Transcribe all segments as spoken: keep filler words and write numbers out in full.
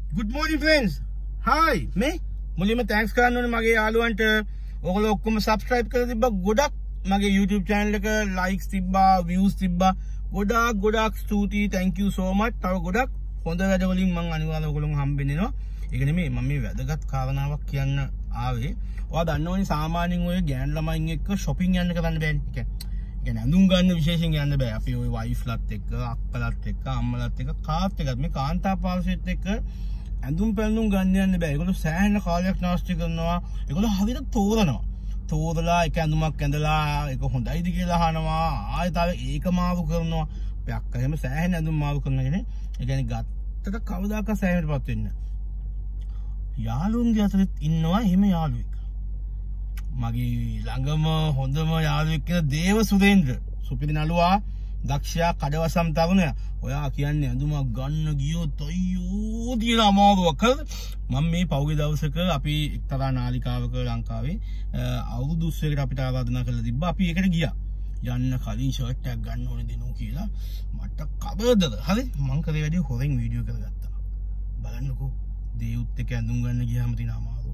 Good morning friends. Hi. මේ මුලින්ම thanks කරන්න ඕනේ මගේ යාළුවන්ට. ඔයගොල්ලෝ ඔක්කොම subscribe කරලා තිබ්බා. ගොඩක් මගේ YouTube channel එක likes තිබ්බා, views තිබ්බා. ගොඩක් ගොඩක් ස්තුතියි. Thank you so much. තව ගොඩක් හොඳ වැඩ වලින් මම අනිවාර්යයෙන් ඔයගොල්ලෝ හම්බෙන්න එනවා. ඒක නෙමෙයි මම මේ වැදගත් කාරණාවක් කියන්න ආවේ. ඔයා දන්නවනේ සාමාන්‍යයෙන් ඔය ගෑන් ළමයින් එක්ක shopping යන්න කරන්න බෑනේ. ඒ කියන්නේ අඳුම් ගන්න විශේෂයෙන් යන්න බෑ. අපි ওই wife ලත් එක්ක, අක්කලත් එක්ක, අම්මලත් එක්ක, කාත් එක්ක මේ කාන්තා පාර්ශවෙත් එක්ක ඇඳුම් පැළඳුම් ගන්න යන්න බෑ. ඒගොල්ලෝ සෑහෙන කාලයක් නාස්ති කරනවා. ඒගොල්ලෝ හරියට තෝරනවා. තෝරලා එක ඇඳුමක් ඇඳලා ඒක හොඳයිද කියලා අහනවා. ආයෙ තව ඒක මාරු කරනවා. අපි අක්කා එහෙම සෑහෙන ඇඳුම් මාරු කරනගෙන ඒ කියන්නේ ගත්තට කවදාකවත් සෑහෙනටපත් වෙන්නේ නැහැ. යාළුවන්ගේ අතරෙත් ඉන්නවා එහෙම යාළුවෙක්. මගේ ළඟම හොඳම යාළුවෙක් කියලා දේව සුරේන්ද්‍ර. සුපිරි නළුවා, දක්ෂයා, කඩවසම් තරුණයා. ඔයා කියන්නේ ඇඳුමක් ගන්න ගියොත් අයියෝ දින අමාරුවක්. මම මේ පෞගේ දවසක අපි එක්තරා නාලිකාවක ලංකාවේ අවුරුදු උත්සවයකට අපිට ආරාධනා කරලා තිබ්බා. අපි ඒකට ගියා. යන්න කලින් ෂර්ට් එකක් ගන්න ඕනේ දෙනෝ කියලා. මට කබරදද. හරි මං කරේ වැඩි හොරෙන් වීඩියෝ කරගත්තා. බලන්නකෝ දේවුත් එක්ක ඇඳුම් ගන්න ගියාම තියෙන අමාරුව.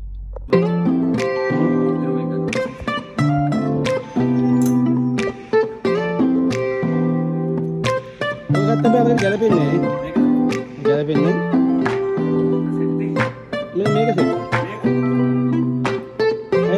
tapi apa yang jalapin nih? Jalapin nih? Ini mega sih. Eh?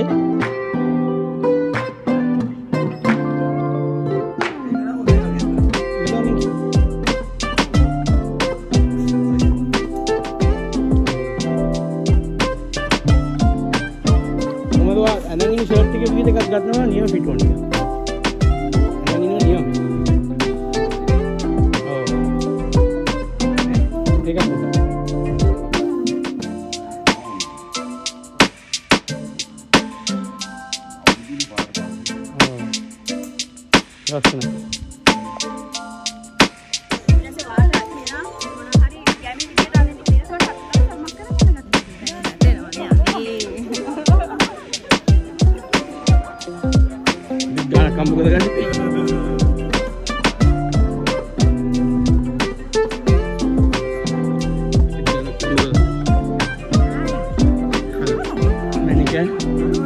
Umar dua, anak ini shirt tiga begitu kat kat nama niat fit one. Anak ini niat. Rasanya. Gak kamu katakan. Ini kan?